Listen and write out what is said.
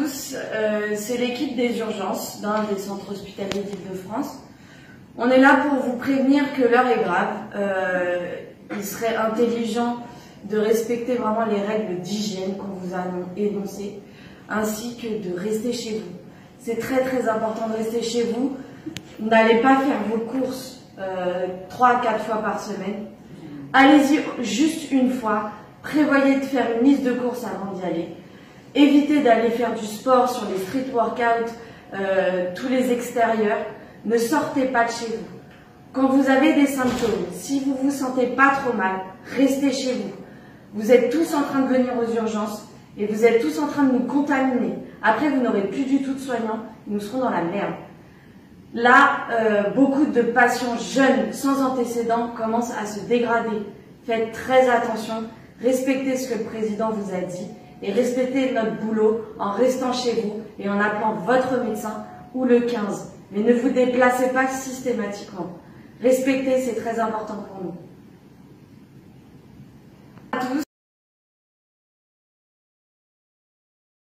tous, c'est l'équipe des urgences d'un des centres hospitaliers d'Île-de-France. On est là pour vous prévenir que l'heure est grave. Il serait intelligent de respecter vraiment les règles d'hygiène qu'on vous a énoncées, ainsi que de rester chez vous. C'est très très important de rester chez vous. N'allez pas faire vos courses 3 à 4 fois par semaine. Allez-y juste une fois. Prévoyez de faire une liste de courses avant d'y aller. Évitez d'aller faire du sport sur les street workouts, tous les extérieurs. Ne sortez pas de chez vous. Quand vous avez des symptômes, si vous vous sentez pas trop mal, restez chez vous. Vous êtes tous en train de venir aux urgences et vous êtes tous en train de nous contaminer. Après, vous n'aurez plus du tout de soignants, nous serons dans la merde. Là, beaucoup de patients jeunes, sans antécédents, commencent à se dégrader. Faites très attention, respectez ce que le président vous a dit et respectez notre boulot en restant chez vous et en appelant votre médecin ou le 15. Mais ne vous déplacez pas systématiquement. Respectez, c'est très important pour nous. À tous.